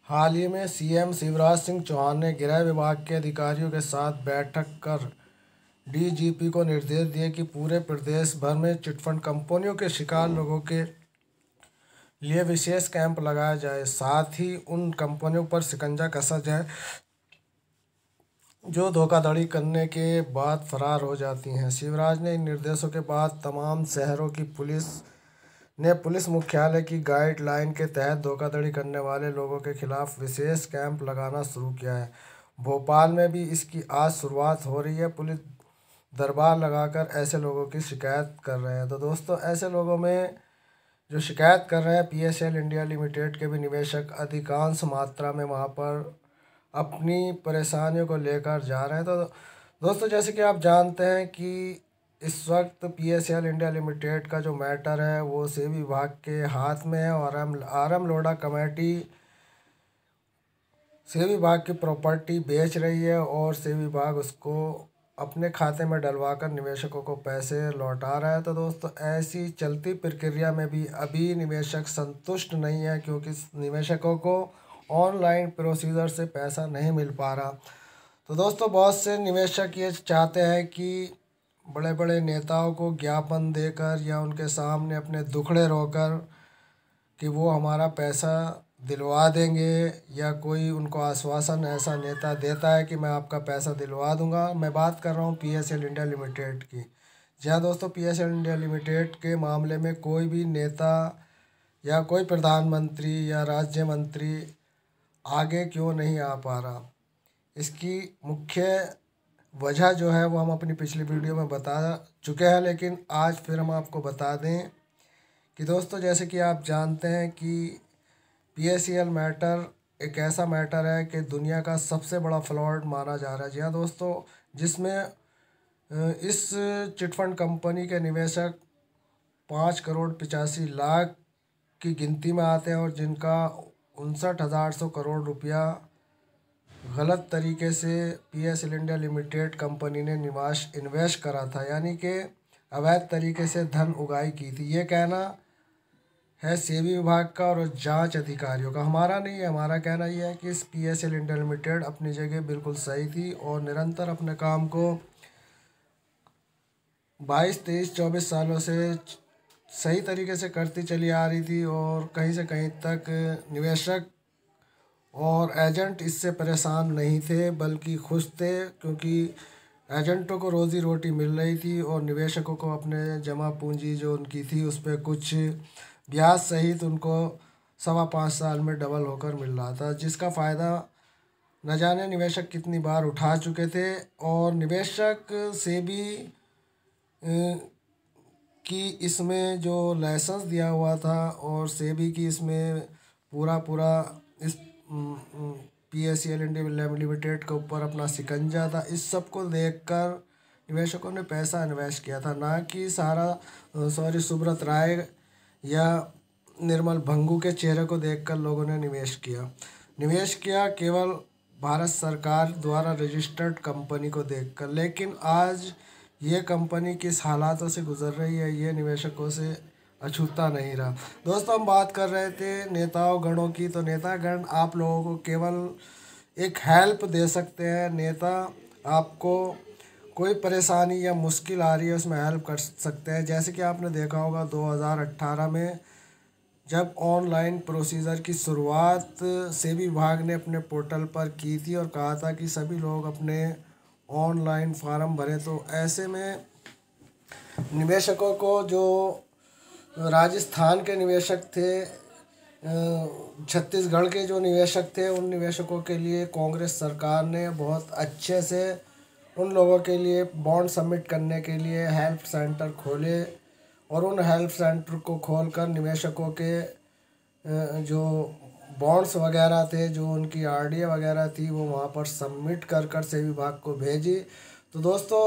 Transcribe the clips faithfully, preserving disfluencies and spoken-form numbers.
हाल ही में सीएम शिवराज सिंह चौहान ने गृह विभाग के अधिकारियों के साथ बैठक कर डीजीपी को निर्देश दिए कि पूरे प्रदेश भर में चिटफंड कंपनियों के शिकार लोगों के लिए विशेष कैंप लगाया जाए। साथ ही उन कंपनियों पर शिकंजा कसा जाए जो धोखाधड़ी करने के बाद फरार हो जाती हैं। शिवराज ने इन निर्देशों के बाद तमाम शहरों की पुलिस ने पुलिस मुख्यालय की गाइडलाइन के तहत धोखाधड़ी करने वाले लोगों के खिलाफ विशेष कैंप लगाना शुरू किया है। भोपाल में भी इसकी आज शुरुआत हो रही है। पुलिस दरबार लगाकर ऐसे लोगों की शिकायत कर रहे हैं। तो दोस्तों, ऐसे लोगों में जो शिकायत कर रहे हैं पीएसएल इंडिया लिमिटेड के भी निवेशक अधिकांश मात्रा में वहाँ पर अपनी परेशानियों को लेकर जा रहे हैं। तो दोस्तों, जैसे कि आप जानते हैं कि इस वक्त पीएसएल इंडिया लिमिटेड का जो मैटर है वो सेबी विभाग के हाथ में है और RM RM Lodha committee SEBI विभाग की प्रॉपर्टी बेच रही है और सेबी विभाग उसको अपने खाते में डलवाकर निवेशकों को पैसे लौटा रहा है। तो दोस्तों, ऐसी चलती प्रक्रिया में भी अभी निवेशक संतुष्ट नहीं है, क्योंकि निवेशकों को ऑनलाइन प्रोसीजर से पैसा नहीं मिल पा रहा। तो दोस्तों, बहुत से निवेशक ये चाहते हैं कि बड़े बड़े नेताओं को ज्ञापन देकर या उनके सामने अपने दुखड़े रोकर कि वो हमारा पैसा दिलवा देंगे, या कोई उनको आश्वासन ऐसा नेता देता है कि मैं आपका पैसा दिलवा दूंगा। मैं बात कर रहा हूँ पीएसएल इंडिया लिमिटेड की। जी हाँ दोस्तों, पीएसएल इंडिया लिमिटेड के मामले में कोई भी नेता या कोई प्रधानमंत्री या राज्य मंत्री आगे क्यों नहीं आ पा रहा, इसकी मुख्य वजह जो है वो हम अपनी पिछली वीडियो में बता चुके हैं, लेकिन आज फिर हम आपको बता दें कि दोस्तों, जैसे कि आप जानते हैं कि पीएसएल मैटर एक ऐसा मैटर है कि दुनिया का सबसे बड़ा फ्रॉड माना जा रहा है। जी हाँ दोस्तों, जिसमें इस चिटफंड कंपनी के निवेशक पाँच करोड़ पिचासी लाख की गिनती में आते हैं और जिनका उनसठ हज़ार सौ करोड़ रुपया गलत तरीके से पीएसएल इंडिया लिमिटेड कंपनी ने निवास इन्वेस्ट करा था, यानी कि अवैध तरीके से धन उगाही की थी। ये कहना है सेबी विभाग का और जांच अधिकारियों का, हमारा नहीं है। हमारा कहना यह है कि इस पीएसएल इंडिया लिमिटेड अपनी जगह बिल्कुल सही थी और निरंतर अपने काम को बाईस तेईस चौबीस सालों से सही तरीके से करती चली आ रही थी और कहीं से कहीं तक निवेशक और एजेंट इससे परेशान नहीं थे, बल्कि खुश थे, क्योंकि एजेंटों को रोज़ी रोटी मिल रही थी और निवेशकों को अपने जमा पूंजी जो उनकी थी उस पर कुछ ब्याज सहित उनको सवा पाँच साल में डबल होकर मिल रहा था, जिसका फ़ायदा न जाने निवेशक कितनी बार उठा चुके थे। और निवेशक से भी कि इसमें जो लाइसेंस दिया हुआ था और सेबी की इसमें पूरा पूरा इस पीएसएल इंडिया लिमिटेड के ऊपर अपना शिकंजा था, इस सब को देखकर निवेशकों ने पैसा इन्वेस्ट किया था, ना कि सारा सॉरी सुब्रत राय या निर्मल भंगू के चेहरे को देखकर लोगों ने निवेश किया निवेश किया केवल भारत सरकार द्वारा रजिस्टर्ड कंपनी को देखकर। लेकिन आज ये कंपनी किस हालातों से गुजर रही है ये निवेशकों से अछूता नहीं रहा। दोस्तों, हम बात कर रहे थे नेताओं गणों की, तो नेतागण आप लोगों को केवल एक हेल्प दे सकते हैं। नेता आपको कोई परेशानी या मुश्किल आ रही है उसमें हेल्प कर सकते हैं। जैसे कि आपने देखा होगा दो हज़ार अठारह में जब ऑनलाइन प्रोसीजर की शुरुआत सेबी विभाग ने अपने पोर्टल पर की थी और कहा था कि सभी लोग अपने ऑनलाइन फार्म भरें, तो ऐसे में निवेशकों को जो राजस्थान के निवेशक थे, छत्तीसगढ़ के जो निवेशक थे, उन निवेशकों के लिए कांग्रेस सरकार ने बहुत अच्छे से उन लोगों के लिए बॉन्ड सबमिट करने के लिए हेल्प सेंटर खोले और उन हेल्प सेंटर को खोलकर निवेशकों के जो बॉन्ड्स वगैरह थे, जो उनकी आरडीए वगैरह थी, वो वहाँ पर सबमिट कर कर सेबी विभाग को भेजी। तो दोस्तों,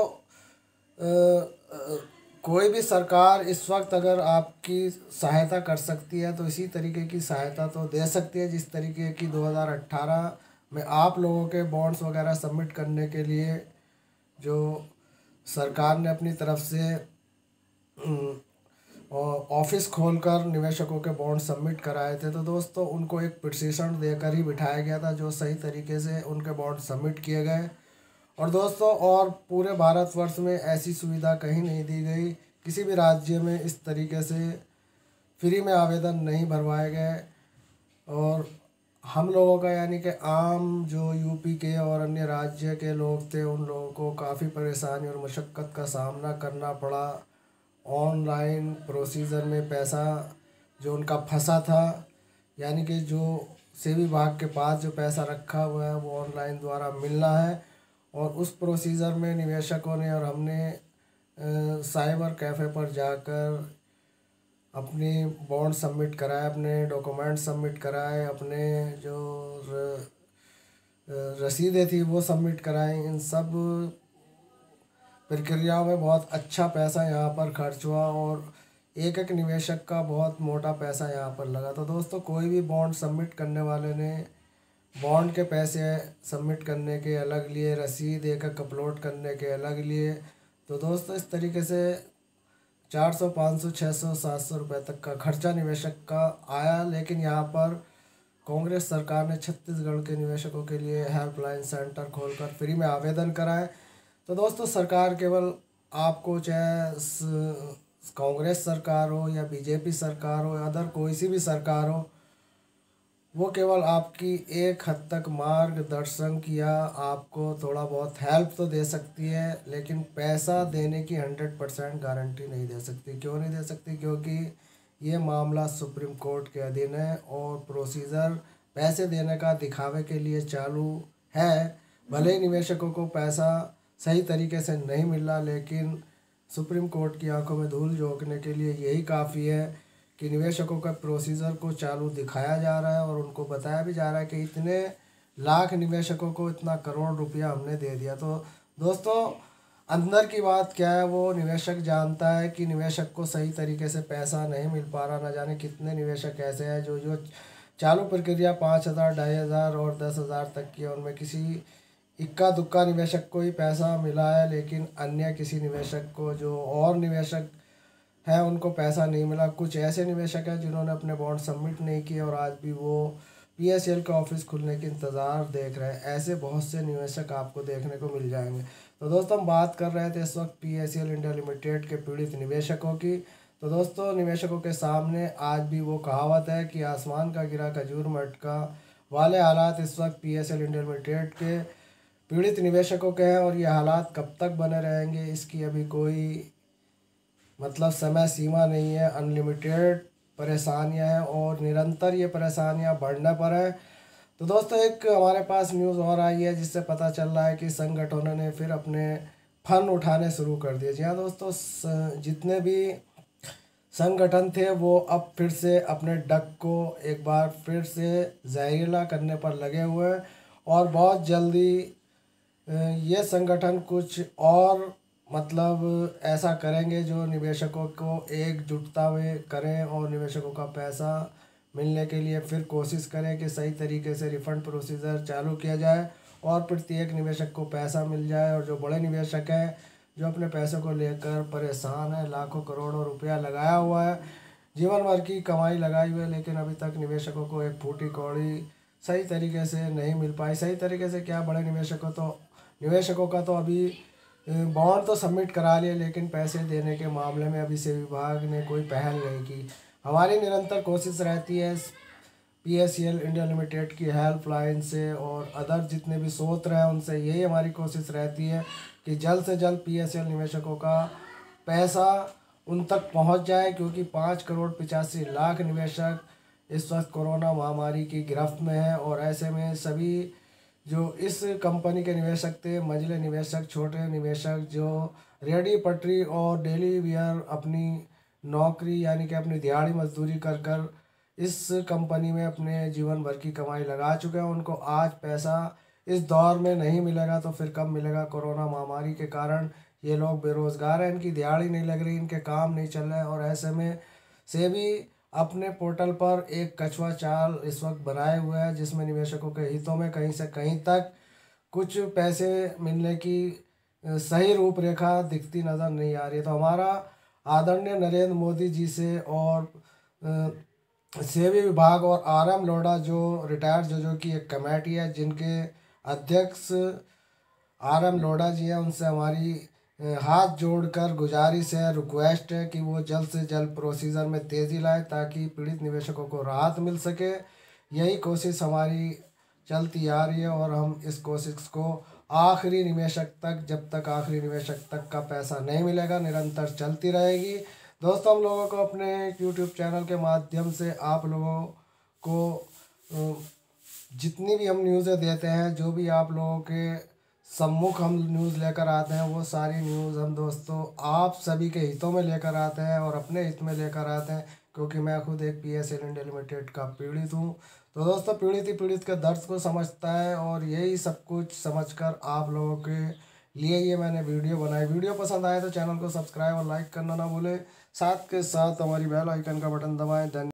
कोई भी सरकार इस वक्त अगर आपकी सहायता कर सकती है तो इसी तरीके की सहायता तो दे सकती है जिस तरीके की दो हज़ार अठारह में आप लोगों के बॉन्ड्स वगैरह सबमिट करने के लिए जो सरकार ने अपनी तरफ से और ऑफिस खोलकर निवेशकों के बॉन्ड सबमिट कराए थे। तो दोस्तों उनको एक पिटीशन देकर ही बिठाया गया था, जो सही तरीके से उनके बॉन्ड सबमिट किए गए। और दोस्तों और पूरे भारतवर्ष में ऐसी सुविधा कहीं नहीं दी गई, किसी भी राज्य में इस तरीके से फ्री में आवेदन नहीं भरवाए गए। और हम लोगों का यानी कि आम जो यूपी के और अन्य राज्य के लोग थे, उन लोगों को काफ़ी परेशानी और मुशक्क़त का सामना करना पड़ा। ऑनलाइन प्रोसीजर में पैसा जो उनका फंसा था, यानी कि जो सेवी विभाग के पास जो पैसा रखा हुआ है वो ऑनलाइन द्वारा मिलना है। और उस प्रोसीजर में निवेशकों ने और हमने साइबर कैफ़े पर जाकर अपनी बॉन्ड सबमिट कराए, अपने डॉक्यूमेंट सबमिट कराए, अपने जो र, रसीदें थी वो सबमिट कराई। इन सब प्रक्रियाओं में बहुत अच्छा पैसा यहाँ पर खर्च हुआ और एक एक निवेशक का बहुत मोटा पैसा यहाँ पर लगा। तो दोस्तों कोई भी बॉन्ड सबमिट करने वाले ने बॉन्ड के पैसे सबमिट करने के अलग लिए, रसीद एक एक अपलोड करने के अलग लिए। तो दोस्तों इस तरीके से चार सौ पाँच सौ छः सौ सात सौ रुपये तक का खर्चा निवेशक का आया। लेकिन यहाँ पर कांग्रेस सरकार ने छत्तीसगढ़ के निवेशकों के लिए हेल्पलाइन सेंटर खोलकर फ्री में आवेदन कराए। तो दोस्तों सरकार केवल आपको, चाहे कांग्रेस सरकार हो या बीजेपी सरकार हो या अदर कोई सी भी सरकार हो, वो केवल आपकी एक हद तक मार्गदर्शन किया, आपको थोड़ा बहुत हेल्प तो दे सकती है, लेकिन पैसा देने की हंड्रेड परसेंट गारंटी नहीं दे सकती। क्यों नहीं दे सकती? क्योंकि ये मामला सुप्रीम कोर्ट के अधीन है और प्रोसीजर पैसे देने का दिखावे के लिए चालू है। भले ही निवेशकों को पैसा सही तरीके से नहीं मिल रहा, लेकिन सुप्रीम कोर्ट की आंखों में धूल झोंकने के लिए यही काफ़ी है कि निवेशकों का प्रोसीजर को चालू दिखाया जा रहा है और उनको बताया भी जा रहा है कि इतने लाख निवेशकों को इतना करोड़ रुपया हमने दे दिया। तो दोस्तों अंदर की बात क्या है, वो निवेशक जानता है कि निवेशक को सही तरीके से पैसा नहीं मिल पा रहा। ना जाने कितने निवेशक ऐसे हैं जो जो चालू प्रक्रिया पाँच हज़ार ढाई हज़ार और दस हज़ार तक की है, उनमें किसी इक्का दुक्का निवेशक को ही पैसा मिला है, लेकिन अन्य किसी निवेशक को, जो और निवेशक है, उनको पैसा नहीं मिला। कुछ ऐसे निवेशक हैं जिन्होंने अपने बॉन्ड सबमिट नहीं किए और आज भी वो पीएसएल का ऑफिस खुलने के इंतज़ार देख रहे हैं। ऐसे बहुत से निवेशक आपको देखने को मिल जाएंगे। तो दोस्तों हम बात कर रहे थे इस वक्त पीएसएल इंडिया लिमिटेड के पीड़ित निवेशकों की। तो दोस्तों निवेशकों के सामने आज भी वो कहावत है कि आसमान का गिरा खजूर मटका वाले हालात इस वक्त पीएसएल इंडिया लिमिटेड के पीड़ित निवेशकों के हैं। और ये हालात कब तक बने रहेंगे इसकी अभी कोई मतलब समय सीमा नहीं है। अनलिमिटेड परेशानियां हैं और निरंतर ये परेशानियां बढ़ने पर है। तो दोस्तों एक हमारे पास न्यूज़ और आई है जिससे पता चल रहा है कि संगठनों ने फिर अपने फंड उठाने शुरू कर दिए। जी हाँ दोस्तों, जितने भी संगठन थे वो अब फिर से अपने डक को एक बार फिर से जहरीला करने पर लगे हुए हैं और बहुत जल्दी ये संगठन कुछ और मतलब ऐसा करेंगे जो निवेशकों को एकजुटता में करें और निवेशकों का पैसा मिलने के लिए फिर कोशिश करें कि सही तरीके से रिफ़ंड प्रोसीजर चालू किया जाए और प्रत्येक निवेशक को पैसा मिल जाए। और जो बड़े निवेशक हैं जो अपने पैसों को लेकर परेशान है, लाखों करोड़ों रुपया लगाया हुआ है, जीवन भर की कमाई लगाई हुई है, लेकिन अभी तक निवेशकों को एक फूटी कौड़ी सही तरीके से नहीं मिल पाई। सही तरीके से क्या, बड़े निवेशकों तो निवेशकों का तो अभी बॉन्ड तो सबमिट करा लिए, लेकिन पैसे देने के मामले में अभी से विभाग ने कोई पहल नहीं की। हमारी निरंतर कोशिश रहती है पीएसएल इंडिया लिमिटेड की हेल्पलाइन से और अदर जितने भी स्रोत हैं उनसे यही हमारी कोशिश रहती है कि जल्द से जल्द पीएसएल निवेशकों का पैसा उन तक पहुंच जाए, क्योंकि पाँच करोड़ पिचासी लाख निवेशक इस वक्त कोरोना महामारी की गिरफ्त में है। और ऐसे में सभी जो इस कंपनी के निवेशक थे, मंझले निवेशक, छोटे निवेशक जो रेडी पटरी और डेली वेयर अपनी नौकरी यानी कि अपनी दिहाड़ी मजदूरी कर कर इस कंपनी में अपने जीवन भर की कमाई लगा चुके हैं, उनको आज पैसा इस दौर में नहीं मिलेगा तो फिर कब मिलेगा। कोरोना महामारी के कारण ये लोग बेरोज़गार हैं, इनकी दिहाड़ी नहीं लग रही, इनके काम नहीं चल रहे। और ऐसे में से भी अपने पोर्टल पर एक कछुआ चाल इस वक्त बनाए हुए है जिसमें निवेशकों के हितों में कहीं से कहीं तक कुछ पैसे मिलने की सही रूपरेखा दिखती नज़र नहीं आ रही है। तो हमारा आदरणीय नरेंद्र मोदी जी से और सेवी विभाग और आर एम लोढ़ा जो रिटायर्ड जजों की एक कमेटी है जिनके अध्यक्ष आर एम लोढ़ा जी हैं, उनसे हमारी हाथ जोड़कर गुजारिश है, रिक्वेस्ट है कि वो जल्द से जल्द प्रोसीजर में तेज़ी लाए ताकि पीड़ित निवेशकों को राहत मिल सके। यही कोशिश हमारी चलती आ रही है और हम इस कोशिश को आखिरी निवेशक तक, जब तक आखिरी निवेशक तक का पैसा नहीं मिलेगा, निरंतर चलती रहेगी। दोस्तों, हम लोगों को अपने यूट्यूब चैनल के माध्यम से आप लोगों को जितनी भी हम न्यूज़ें देते हैं, जो भी आप लोगों के सम्मुख हम न्यूज़ लेकर आते हैं, वो सारी न्यूज़ हम दोस्तों आप सभी के हितों में लेकर आते हैं और अपने हित में लेकर आते हैं, क्योंकि मैं खुद एक P S L India limited का पीड़ित हूँ। तो दोस्तों, पीड़ित ही पीड़ित के दर्द को समझता है और यही सब कुछ समझकर आप लोगों के लिए ये मैंने वीडियो बनाई। वीडियो पसंद आए तो चैनल को सब्सक्राइब और लाइक करना ना भूलें, साथ के साथ हमारी बेल आइकन का बटन दबाएं। धन्यवाद।